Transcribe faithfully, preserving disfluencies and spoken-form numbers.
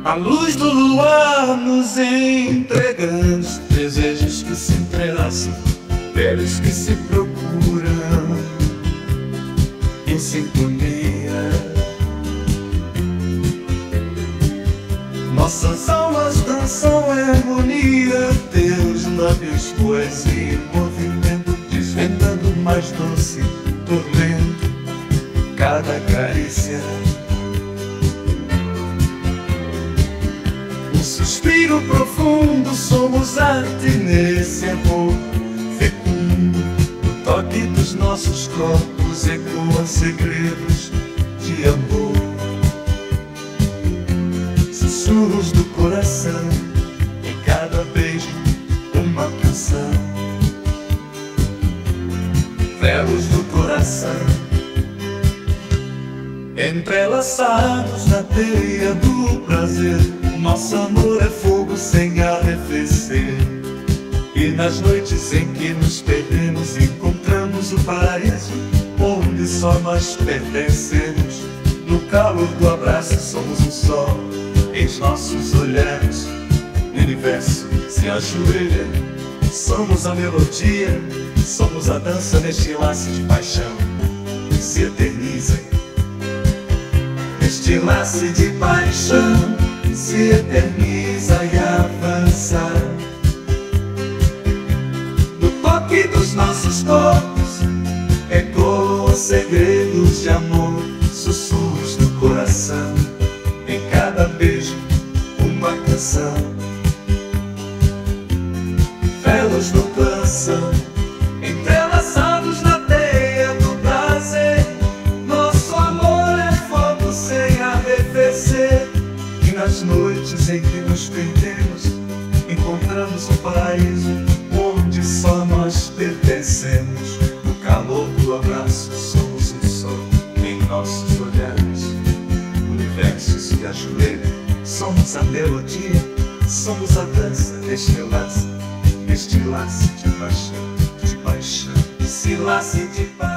A luz do luar nos entregando desejos que se entrelaçam, pelos que se procuram em sintonia. Nossas almas dançam em harmonia, teus lábios, poesia e movimento, desvendando o mais doce tormento, cada carícia. Um suspiro profundo, somos arte nesse amor fecundo. O toque dos nossos corpos ecoa segredos de amor. Sussurros do coração, em cada beijo uma canção. Velos do coração, entrelaçados na teia do prazer. Nosso amor é fogo sem arrefecer, e nas noites em que nos perdemos encontramos o paraíso, onde só nós pertencemos. No calor do abraço somos um só, em nossos olhares o universo se ajoelha. Somos a melodia, somos a dança neste laço de paixão que se eterniza. Este laço de paixão se eterniza e avança. No toque dos nossos corpos ecoam segredos de amor, sussurros do coração, em cada beijo uma canção. Velos não cansam, entrelaçados na teia do prazer. Nosso amor é fogo sem arrefecer, e nas noites em que nos perdemos encontramos o paraíso, onde só nós pertencemos. No calor do abraço somos um só, em nossos olhares o universo se ajoelha. Somos a melodia, somos a dança deste laço, deste laço de paixão, de paixão, esse laço de paixão.